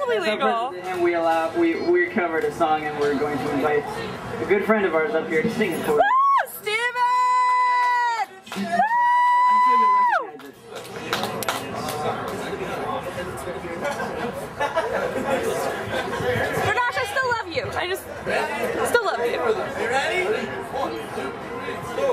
totally legal. To him, we covered a song and we're going to invite a good friend of ours up here to sing it for us. Steven! I'm sure you'll recognize it. Bernash, I still love you. I just still love you. You ready? 1, 2, 3, go!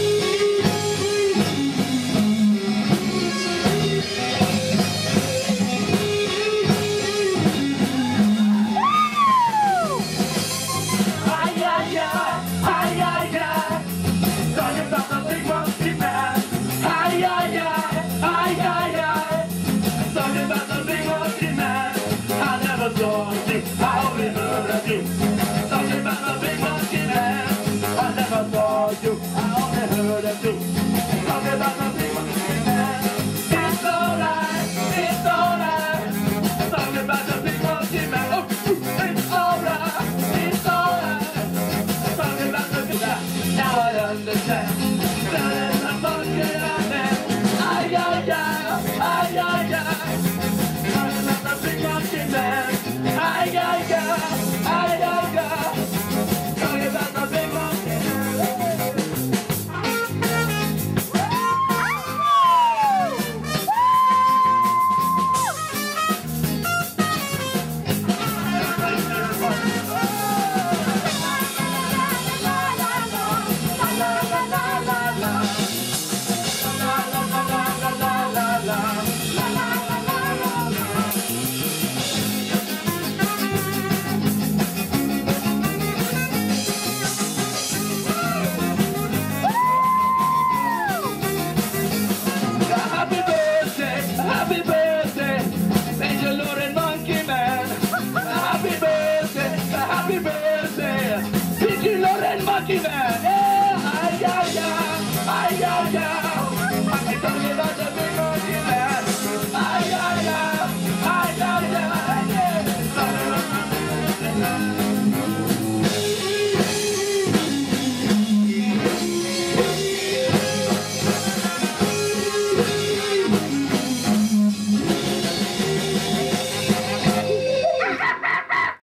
Monkey Man, yeah, ay, ay, ay, ay, ay, ay. I'm talking about the